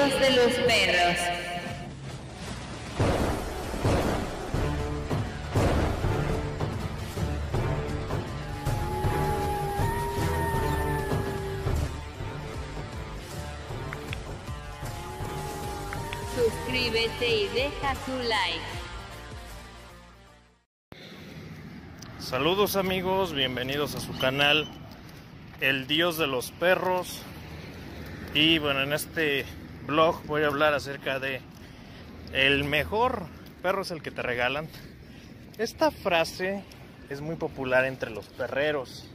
Dios de los perros. Suscríbete y deja tu like. Saludos amigos, bienvenidos a su canal El Dios de los Perros. Y bueno, en este vlog voy a hablar acerca de el mejor perro es el que te regalan. Esta frase es muy popular entre los perreros.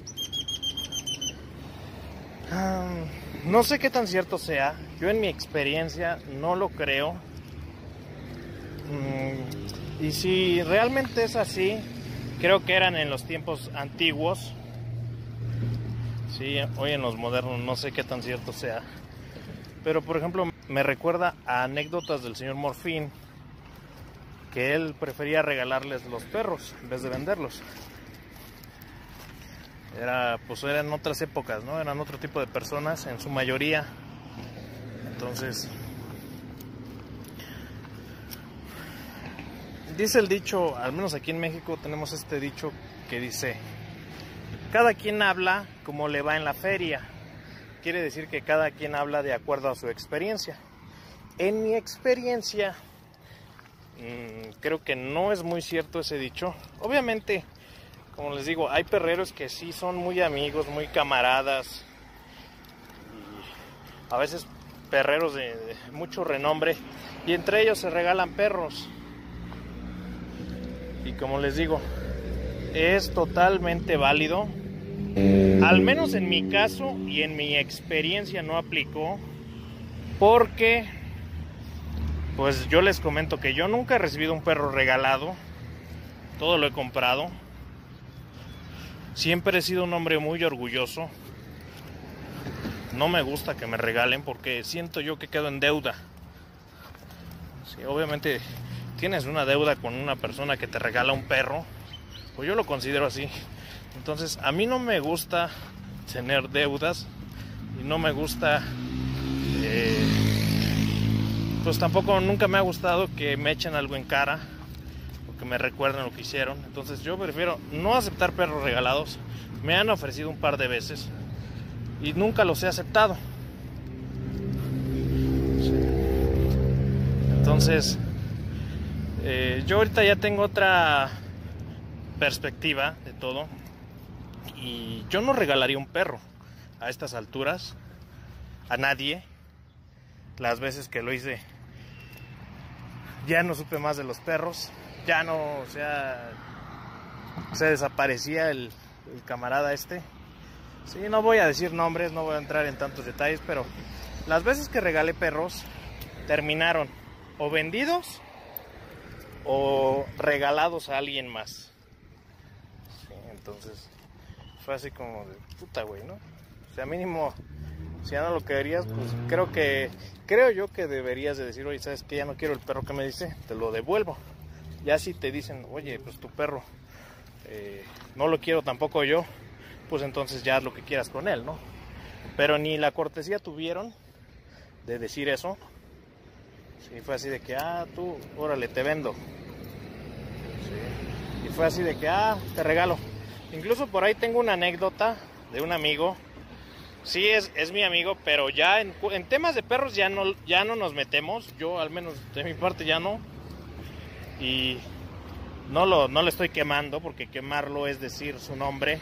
No sé qué tan cierto sea. Yo en mi experiencia no lo creo. Y si realmente es así, creo que eran en los tiempos antiguos. Sí, hoy en los modernos no sé qué tan cierto sea. Pero por ejemplo me recuerda a anécdotas del señor Morfín, que él prefería regalarles los perros en vez de venderlos. Eran otras épocas, ¿no? Eran otro tipo de personas en su mayoría. Entonces, dice el dicho, al menos aquí en México tenemos este dicho que dice: cada quien habla como le va en la feria. Quiere decir que cada quien habla de acuerdo a su experiencia. En mi experiencia, creo que no es muy cierto ese dicho. Obviamente, como les digo, hay perreros que sí son muy amigos, muy camaradas. Y a veces perreros de mucho renombre. Y entre ellos se regalan perros. Y como les digo, es totalmente válido. Al menos en mi caso y en mi experiencia no aplicó. Porque, pues yo les comento que yo nunca he recibido un perro regalado. Todo lo he comprado. Siempre he sido un hombre muy orgulloso. No me gusta que me regalen porque siento yo que quedo en deuda. Sí, obviamente tienes una deuda con una persona que te regala un perro, pues yo lo considero así. Entonces a mí no me gusta tener deudas y no me gusta, pues tampoco nunca me ha gustado que me echen algo en cara o que me recuerden lo que hicieron. Entonces yo prefiero no aceptar perros regalados. Me han ofrecido un par de veces y nunca los he aceptado. Sí. Entonces yo ahorita ya tengo otra perspectiva de todo y yo no regalaría un perro a estas alturas a nadie. Las veces que lo hice ya no supe más de los perros, ya no, o sea, se desaparecía el camarada este. Sí, no voy a decir nombres, no voy a entrar en tantos detalles, pero las veces que regalé perros terminaron o vendidos o regalados a alguien más. Sí, entonces fue así como de puta, güey, ¿no? O sea, mínimo, si ya no lo querías, pues creo yo que deberías de decir: oye, ¿sabes qué? Ya no quiero el perro que me dice, te lo devuelvo. Ya si te dicen: oye, pues tu perro no lo quiero tampoco yo, pues entonces ya haz lo que quieras con él, ¿no? Pero ni la cortesía tuvieron de decir eso. Sí, fue así de que: tú, órale, te vendo. Sí. Y fue así de que: te regalo. Incluso por ahí tengo una anécdota de un amigo. Sí, es mi amigo, pero ya en temas de perros ya no nos metemos. Yo, al menos de mi parte, ya no. Y no le estoy quemando, porque quemarlo es decir su nombre.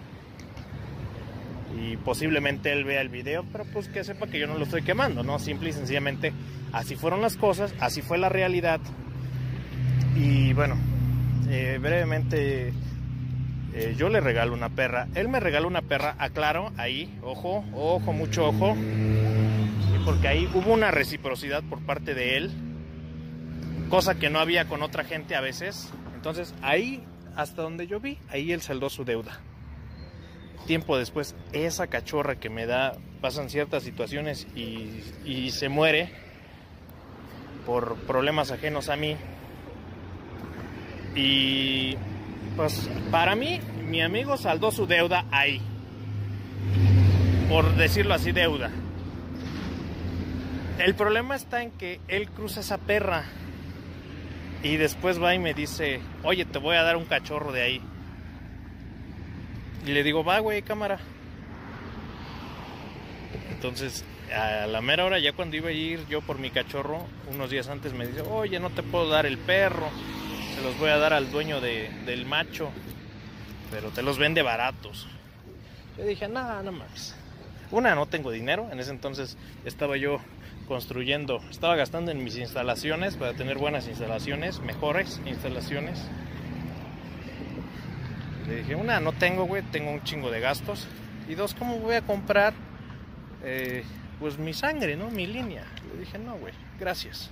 Y posiblemente él vea el video, pero pues que sepa que yo no lo estoy quemando, ¿no? Simple y sencillamente así fueron las cosas, así fue la realidad. Y bueno, brevemente, yo le regalo una perra, él me regaló una perra, aclaro, ahí, ojo, mucho ojo, porque ahí hubo una reciprocidad por parte de él, cosa que no había con otra gente a veces. Entonces ahí, hasta donde yo vi, ahí él saldó su deuda. Tiempo después, esa cachorra que me da, pasan ciertas situaciones y se muere por problemas ajenos a mí. Y pues para mí, mi amigo saldó su deuda ahí, por decirlo así, deuda. El problema está en que él cruza esa perra y después va y me dice, oye, te voy a dar un cachorro de ahí. Y le digo, va, güey, cámara. Entonces, a la mera hora, ya cuando iba a ir yo por mi cachorro, unos días antes me dice, oye, no te puedo dar el perro, se los voy a dar al dueño del macho, pero te los vende baratos. Yo dije, nada, no más. Una, no tengo dinero. En ese entonces estaba yo construyendo, estaba gastando en mis instalaciones para tener buenas instalaciones, mejores instalaciones. Le dije, una, no tengo, güey, tengo un chingo de gastos. Y dos, ¿cómo voy a comprar pues mi sangre, ¿no? Mi línea. Le dije, no, güey, gracias.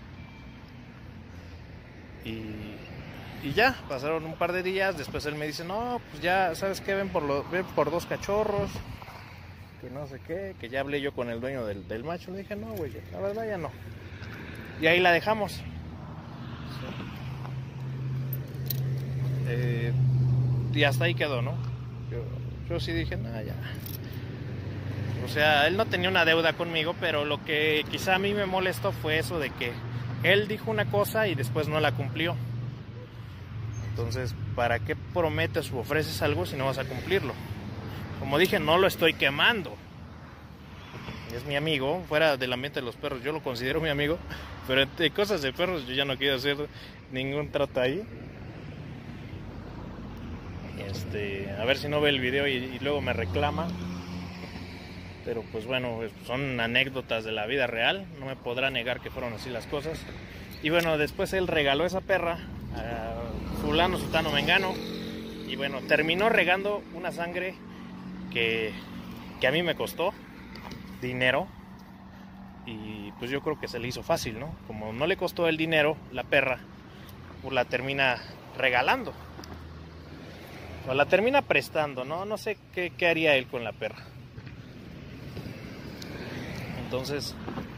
Y ya, pasaron un par de días, después él me dice, no, pues ya, ¿sabes qué? Ven por 2 cachorros, que no sé qué, que ya hablé yo con el dueño del macho. Le dije, no, güey, la verdad ya no. Y ahí la dejamos. Y hasta ahí quedó, ¿no? Yo sí dije, no, ya. O sea, él no tenía una deuda conmigo, pero lo que quizá a mí me molestó fue eso de que él dijo una cosa y después no la cumplió. Entonces, ¿para qué prometes o ofreces algo si no vas a cumplirlo? Como dije, no lo estoy quemando. Es mi amigo, fuera del ambiente de los perros, yo lo considero mi amigo, pero de cosas de perros yo ya no quiero hacer ningún trato ahí. A ver si no ve el video y luego me reclama. Pero pues bueno, son anécdotas de la vida real, no me podrá negar que fueron así las cosas. Y bueno, después él regaló esa perra a fulano, sutano, mengano. Y bueno, terminó regando una sangre que a mí me costó dinero. Y pues yo creo que se le hizo fácil, ¿no? Como no le costó el dinero, la perra, pues la termina regalando. O la termina prestando, ¿no? No sé qué haría él con la perra. Entonces,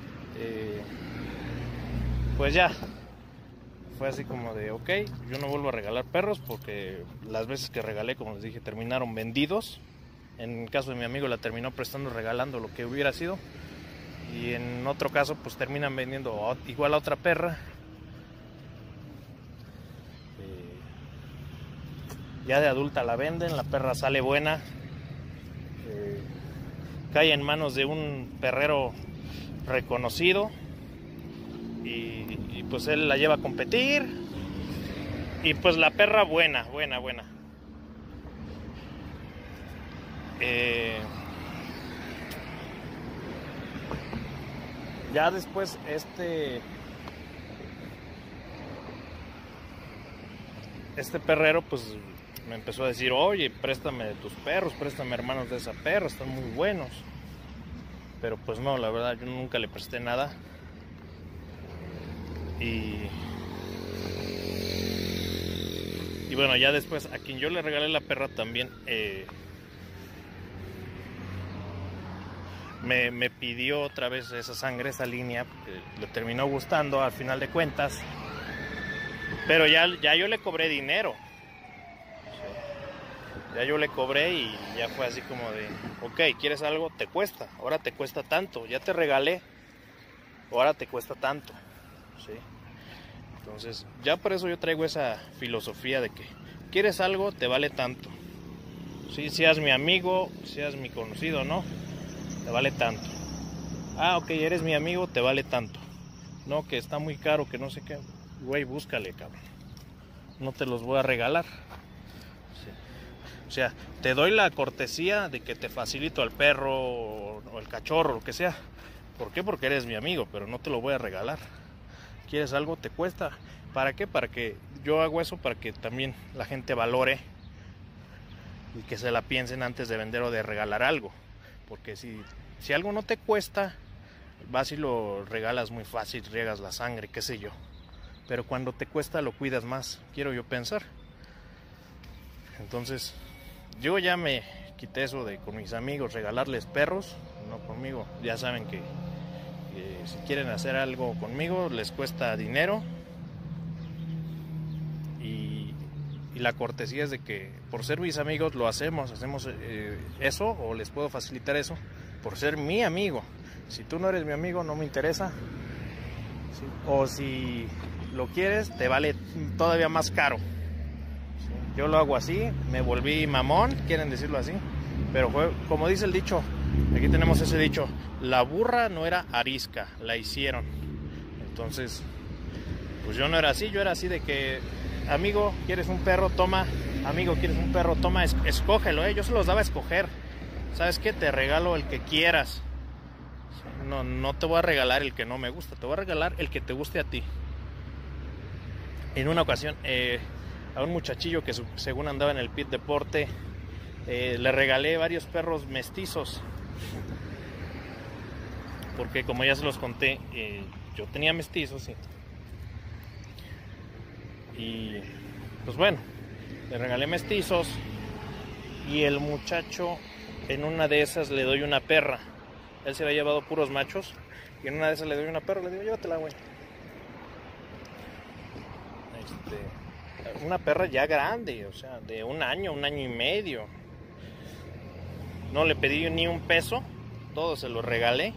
pues ya, fue así como de, ok, yo no vuelvo a regalar perros porque las veces que regalé, como les dije, terminaron vendidos. En el caso de mi amigo la terminó prestando, regalando lo que hubiera sido. Y en otro caso, pues terminan vendiendo igual a otra perra. Ya de adulta la venden, la perra sale buena. Cae en manos de un perrero reconocido y pues él la lleva a competir y pues la perra buena. Ya después este perrero pues me empezó a decir, oye, préstame de tus perros, préstame hermanos de esa perra, están muy buenos. Pero pues no, la verdad, yo nunca le presté nada. Y bueno, ya después, a quien yo le regalé la perra también, me pidió otra vez esa sangre, esa línea, porque le terminó gustando al final de cuentas. Pero ya yo le cobré dinero. Ya yo le cobré y ya fue así como de, ok, ¿quieres algo? Te cuesta, ahora te cuesta tanto, ya te regalé, ahora te cuesta tanto, ¿sí? Entonces, ya por eso yo traigo esa filosofía de que quieres algo, te vale tanto, ¿sí? Seas mi amigo, seas mi conocido, ¿no? Te vale tanto. Ah, ok, eres mi amigo, te vale tanto. No, que está muy caro, que no sé qué. Güey, búscale, cabrón. No te los voy a regalar. O sea, te doy la cortesía de que te facilito al perro o el cachorro, lo que sea. ¿Por qué? Porque eres mi amigo, pero no te lo voy a regalar. ¿Quieres algo? Te cuesta. ¿Para qué? Para que yo hago eso, para que también la gente valore y que se la piensen antes de vender o de regalar algo. Porque si algo no te cuesta, vas y lo regalas muy fácil, riegas la sangre, qué sé yo. Pero cuando te cuesta lo cuidas más, quiero yo pensar. Entonces, yo ya me quité eso de con mis amigos regalarles perros, no conmigo. Ya saben que si quieren hacer algo conmigo les cuesta dinero. Y la cortesía es de que por ser mis amigos lo hacemos eso, o les puedo facilitar eso por ser mi amigo. Si tú no eres mi amigo, no me interesa, ¿sí? O si lo quieres, te vale todavía más caro. ¿Sí? Yo lo hago así, me volví mamón, quieren decirlo así, pero como dice el dicho, aquí tenemos ese dicho, la burra no era arisca, la hicieron. Entonces, pues yo no era así, yo era así de que, amigo, ¿quieres un perro? Toma, amigo, ¿quieres un perro? Toma, escógelo, yo se los daba a escoger. ¿Sabes qué? Te regalo el que quieras. No te voy a regalar el que no me gusta, te voy a regalar el que te guste a ti. En una ocasión, a un muchachillo que según andaba en el pit deporte, le regalé varios perros mestizos. Porque como ya se los conté, yo tenía mestizos y pues bueno, le regalé mestizos y el muchacho en una de esas le doy una perra. Él se había llevado puros machos y en una de esas le doy una perra, le digo, llévatela, güey. Una perra ya grande, o sea, de un año y medio. No le pedí ni un peso, todo se lo regalé.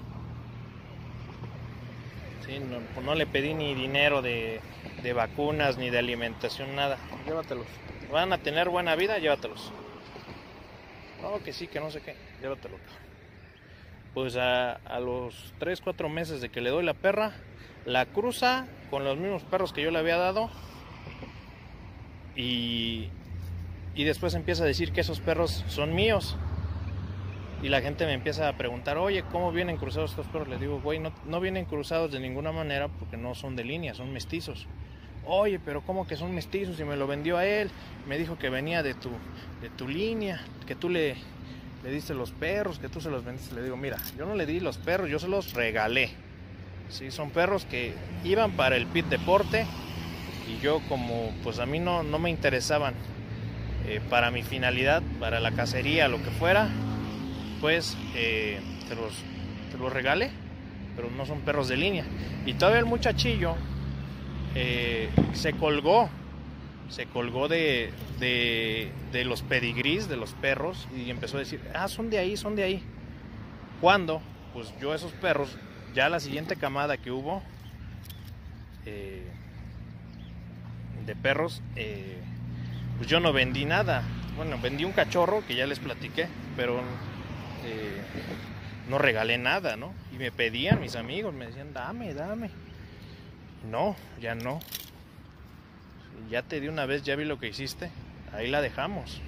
Sí, no le pedí ni dinero de vacunas, ni de alimentación, nada. Llévatelos. Van a tener buena vida, llévatelos. No, que sí, que no sé qué, llévatelo. Pues a los 3-4 meses de que le doy la perra, la cruza con los mismos perros que yo le había dado. Y después empieza a decir que esos perros son míos. Y la gente me empieza a preguntar, oye, ¿cómo vienen cruzados estos perros? Le digo, güey, no vienen cruzados de ninguna manera porque no son de línea, son mestizos. Oye, pero ¿cómo que son mestizos? Y me lo vendió a él. Me dijo que venía de tu línea, que tú le diste los perros, que tú se los vendiste. Le digo, mira, yo no le di los perros, yo se los regalé. Sí, son perros que iban para el pit deporte y yo como pues a mí no me interesaban para mi finalidad, para la cacería, lo que fuera, pues te los regalé, pero no son perros de línea. Y todavía el muchachillo se colgó de los pedigrís de los perros y empezó a decir, son de ahí. Cuando pues yo esos perros, ya la siguiente camada que hubo de perros, pues yo no vendí nada. Bueno, vendí un cachorro que ya les platiqué, pero no regalé nada, ¿no? Y me pedían mis amigos, me decían, dame. No, ya no. Ya te di una vez, ya vi lo que hiciste, ahí la dejamos.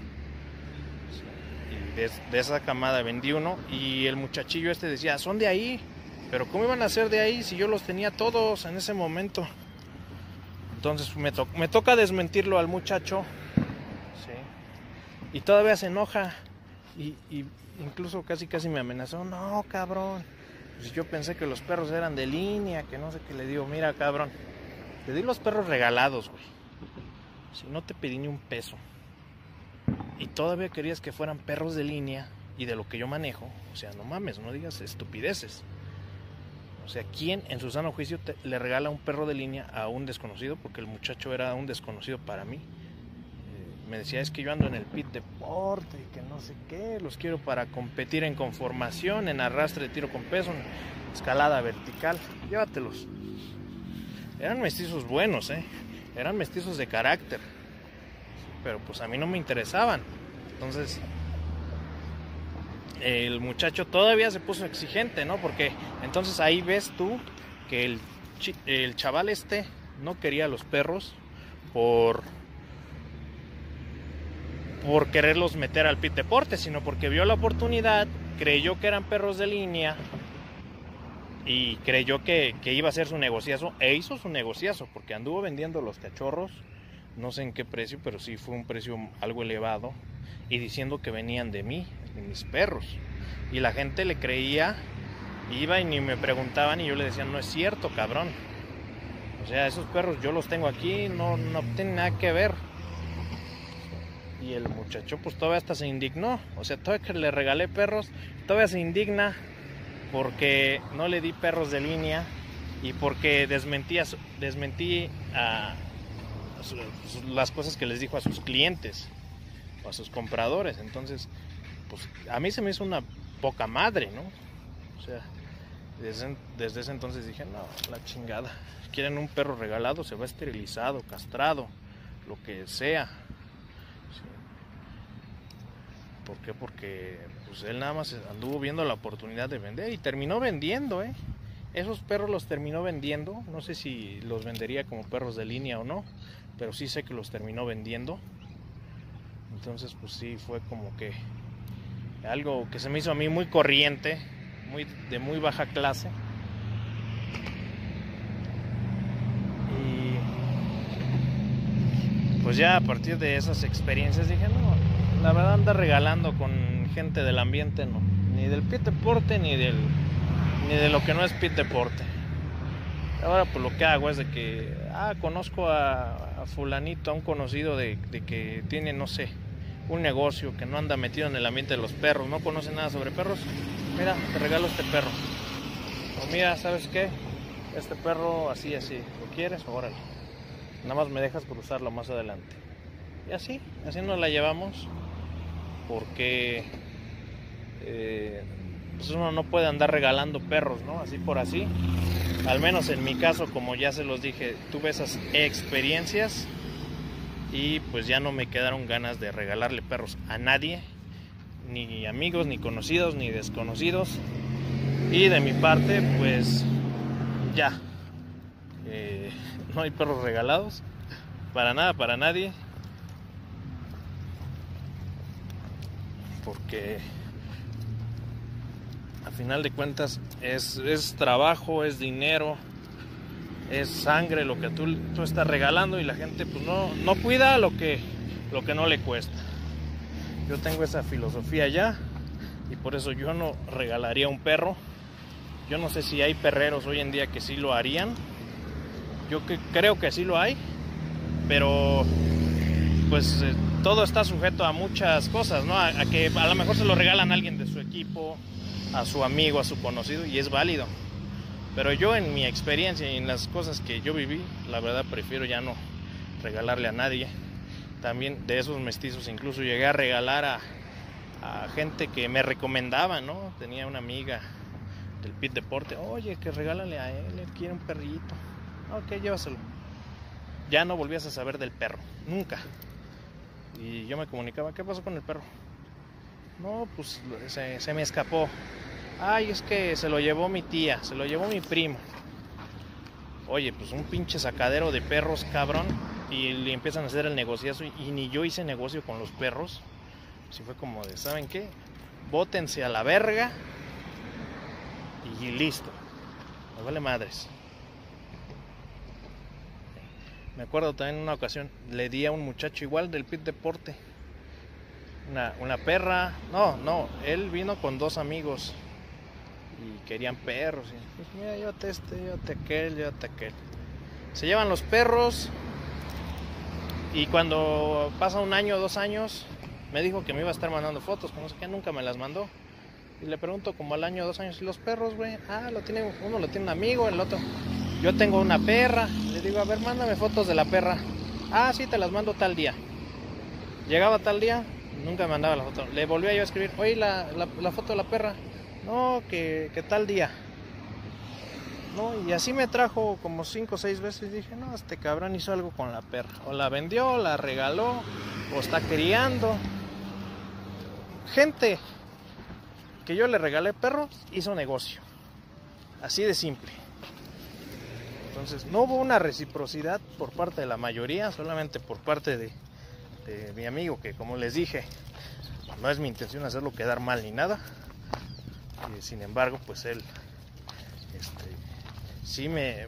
Y de esa camada vendí uno y el muchachillo decía, son de ahí, pero ¿cómo iban a ser de ahí si yo los tenía todos en ese momento? Entonces me toca desmentirlo al muchacho, ¿sí? Y todavía se enoja y incluso casi me amenazó, no, cabrón, pues yo pensé que los perros eran de línea, que no sé qué. Le digo, mira, cabrón, te di los perros regalados, güey. Si no te pedí ni un peso y todavía querías que fueran perros de línea y de lo que yo manejo, o sea, no mames, no digas estupideces. O sea, ¿quién en su sano juicio le regala un perro de línea a un desconocido? Porque el muchacho era un desconocido para mí. Me decía, es que yo ando en el pit deporte y que no sé qué, los quiero para competir en conformación, en arrastre de tiro con peso, en escalada vertical. Llévatelos. Eran mestizos buenos, eran mestizos de carácter, pero pues a mí no me interesaban. Entonces el muchacho todavía se puso exigente, ¿no? Porque entonces ahí ves tú que el chaval no quería los perros por quererlos meter al pit deporte, sino porque vio la oportunidad, creyó que eran perros de línea y creyó que iba a hacer su negociazo, e hizo su negociazo, porque anduvo vendiendo los cachorros, no sé en qué precio, pero sí fue un precio algo elevado, y diciendo que venían de mí, de mis perros, y la gente le creía, iba y ni me preguntaban, y yo le decía, no es cierto, cabrón, o sea, esos perros yo los tengo aquí, no tienen nada que ver. Y el muchacho pues todavía hasta se indignó, o sea, todavía que le regalé perros, todavía se indigna porque no le di perros de línea y porque desmentí las cosas que les dijo a sus clientes o a sus compradores. Entonces, pues a mí se me hizo una poca madre, ¿no? O sea, Desde ese entonces dije, no, la chingada. Quieren un perro regalado, se va esterilizado, castrado, lo que sea. Sí. ¿Por qué? Porque pues él nada más anduvo viendo la oportunidad de vender y terminó vendiendo, ¿eh? Esos perros los terminó vendiendo. No sé si los vendería como perros de línea o no, pero sí sé que los terminó vendiendo. Entonces pues sí, fue como que algo que se me hizo a mí muy corriente, de muy baja clase. Y pues ya a partir de esas experiencias dije, no, la verdad andar regalando con gente del ambiente no, ni del pit deporte ni de lo que no es pit deporte. Ahora pues lo que hago es de que conozco a fulanito, a un conocido de que tiene, no sé, un negocio, que no anda metido en el ambiente de los perros, no conoce nada sobre perros. Mira, te regalo este perro. O mira, ¿sabes qué? Este perro así, ¿lo quieres? Órale. Nada más me dejas cruzarlo más adelante. Y así nos la llevamos. Porque pues uno no puede andar regalando perros, ¿no? Así por así. Al menos en mi caso, como ya se los dije, tuve esas experiencias. Y pues ya no me quedaron ganas de regalarle perros a nadie, ni amigos, ni conocidos, ni desconocidos. Y de mi parte pues ya no hay perros regalados para nada, para nadie, porque a final de cuentas es trabajo, es dinero, es sangre lo que tú estás regalando, y la gente pues no cuida lo que no le cuesta. Yo tengo esa filosofía ya, y por eso yo no regalaría un perro. Yo no sé si hay perreros hoy en día que sí lo harían. Yo creo que sí lo hay, pero pues todo está sujeto a muchas cosas, ¿no? A que a lo mejor se lo regalan a alguien de su equipo, a su amigo, a su conocido, y es válido. Pero yo, en mi experiencia y en las cosas que yo viví, la verdad prefiero ya no regalarle a nadie. También de esos mestizos incluso llegué a regalar a gente que me recomendaba, ¿no? Tenía una amiga del pit deporte, oye, que regálale a él quiere un perrito. Ok, llévaselo. Ya no volvías a saber del perro, nunca. Y yo me comunicaba, ¿qué pasó con el perro? No, pues se me escapó. Ay, es que se lo llevó mi tía, se lo llevó mi primo. Oye, pues un pinche sacadero de perros, cabrón. Y le empiezan a hacer el negociazo. Y ni yo hice negocio con los perros. Así fue como de, ¿saben qué? Bótense a la verga. Y listo. Me vale madres. Me acuerdo también en una ocasión, le di a un muchacho igual del pit deporte una perra. No, él vino con 2 amigos y querían perros. Y dije, mira, llévate aquel. Se llevan los perros, y cuando pasa 1 año, 2 años, me dijo que me iba a estar mandando fotos, que no sé qué, nunca me las mandó. Y le pregunto como al año, 2 años, ¿y los perros, güey? Uno lo tiene un amigo, el otro, yo tengo una perra. Le digo, a ver, mándame fotos de la perra. Sí, te las mando tal día. Llegaba tal día, nunca me mandaba la foto. Le volvía yo a escribir, oye, la foto de la perra. No, que tal día. No, y así me trajo como 5 o 6 veces. Y dije, no, este cabrón hizo algo con la perra. O la vendió, la regaló, o está criando. Gente que yo le regalé perros hizo negocio. Así de simple. Entonces no hubo una reciprocidad por parte de la mayoría, solamente por parte de mi amigo, que como les dije, no es mi intención hacerlo quedar mal ni nada. Sin embargo, pues él sí me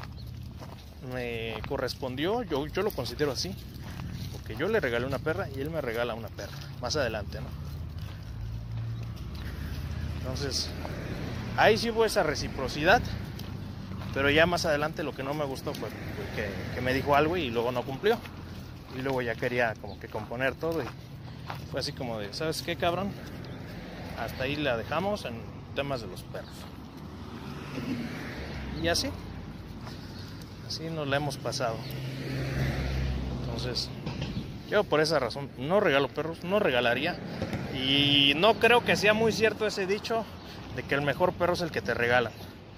correspondió, yo lo considero así, porque yo le regalé una perra y él me regala una perra, más adelante, ¿no? Entonces, ahí sí hubo esa reciprocidad, pero ya más adelante lo que no me gustó fue que me dijo algo y luego no cumplió. Y luego ya quería como que componer todo, y fue así como de, ¿sabes qué, cabrón? Hasta ahí la dejamos en temas de los perros. Y así nos la hemos pasado. Entonces, yo por esa razón no regalo perros, no regalaría. Y no creo que sea muy cierto ese dicho de que el mejor perro es el que te regalan.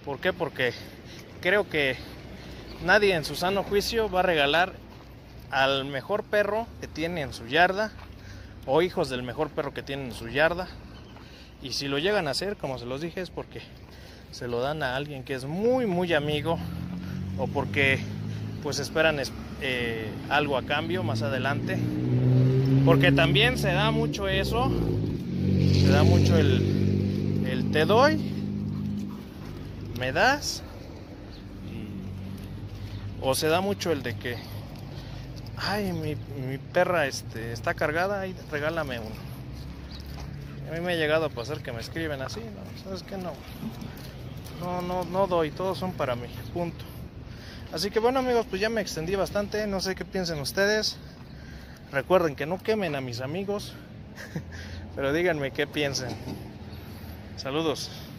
¿Por qué? Porque creo que nadie en su sano juicio va a regalar al mejor perro que tiene en su yarda o hijos del mejor perro que tiene en su yarda. Y si lo llegan a hacer, como se los dije, es porque se lo dan a alguien que es muy muy amigo, o porque pues esperan algo a cambio más adelante, porque también se da mucho eso, se da mucho el te doy, me das, o se da mucho el de que ay, mi perra está cargada, ay, regálame uno. A mí me ha llegado a pasar que me escriben así, ¿no? ¿Sabes qué? No doy, todos son para mí, punto. Así que bueno, amigos, pues ya me extendí bastante, no sé qué piensen ustedes. Recuerden que no quemen a mis amigos, pero díganme qué piensen. Saludos.